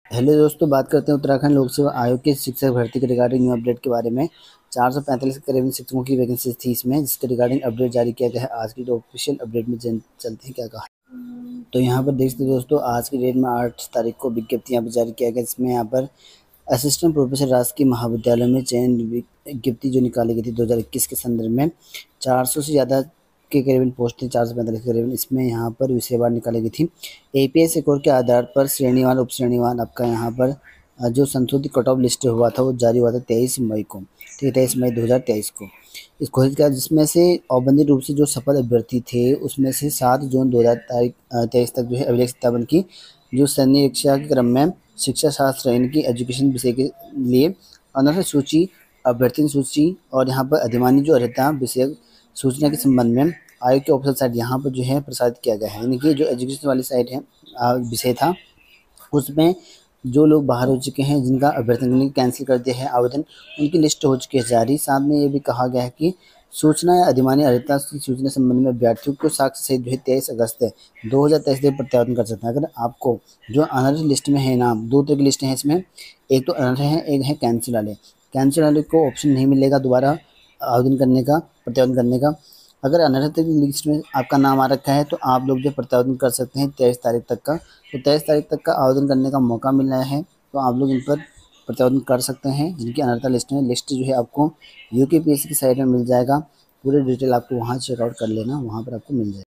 Hello दोस्तों, बात करते हैं उत्तराखंड लोक सेवा आयोग के शिक्षक भर्ती के रिगार्डिंग न्यू अपडेट के बारे में। 445 के करीब शिक्षकों की वैकेंसी थी इसमें, जिसके रिगार्डिंग अपडेट जारी किया गया है। आज की जो ऑफिशियल अपडेट में चलते हैं क्या कहा। तो यहाँ पर देख सकते हैं दोस्तों, आज की डेट में 8 तारीख को विज्ञप्ति यहाँ पर जारी किया गया, जिसमें यहाँ पर असिस्टेंट प्रोफेसर राजकीय महाविद्यालय में चयन विज्ञप्ति जो निकाली गई थी 2021 के संदर्भ में। 400 से ज़्यादा के करीबन पोस्ट थी, 445 के करीबन। इसमें यहाँ पर विषयवार निकाली गई थी। एपीएस स्कोर के आधार पर श्रेणीवार उप श्रेणीवार आपका यहाँ पर जो संशोधित कट ऑफ लिस्ट हुआ था वो जारी हुआ था 23 मई को। ठीक है, 23 मई 2023 को इस घोषित किया, जिसमें से औपबंधिक रूप से जो सफल अभ्यर्थी थे उसमें से 7 जून 2023 तक जो है अभिलेख सत्यापन की जो सैन्य शिक्षा के क्रम में शिक्षा शास्त्र यानी कि एजुकेशन विषय के लिए अनर्ह सूची, अभ्यर्थी सूची और यहाँ पर अधिमानी जो अर्हता विषय सूचना के संबंध में आयोग के ऑफिशियल साइट यहाँ पर जो है प्रसारित किया गया है। यानी कि जो एजुकेशन वाली साइट है विषय था, उसमें जो लोग बाहर हो चुके हैं, जिनका अभ्यर्थन कैंसिल कर दिया है आवेदन, उनकी लिस्ट हो चुकी है जारी। साथ में ये भी कहा गया है कि सूचना या अधिमानी अर्हता की सूचना संबंध में अभ्यर्थियों को साक्ष्य सहित जो है 23 अगस्त 2023 तक प्रत्यावर्तन कर सकते हैं। अगर आपको जो अनर्ह लिस्ट में है नाम, दो तरह की लिस्ट है इसमें, एक तो अनर्ह है, एक है कैंसिल वाले। कैंसिल वाले को ऑप्शन नहीं मिलेगा दोबारा आवेदन करने का, प्रत्यावर्तन करने का। अगर अनर्हता की लिस्ट में आपका नाम आ रखा है तो आप लोग जो प्रत्यावर्तन कर सकते हैं 23 तारीख तक का। तो 23 तारीख तक का आवेदन करने का मौका मिल रहा है, तो आप लोग इन पर प्रत्यावर्तन कर सकते हैं। जिनकी अनर्हता लिस्ट में, लिस्ट जो है आपको यूकेपीएससी की साइट में मिल जाएगा। पूरी डिटेल आपको वहाँ चेकआउट कर लेना, वहाँ पर आपको मिल जाएगा।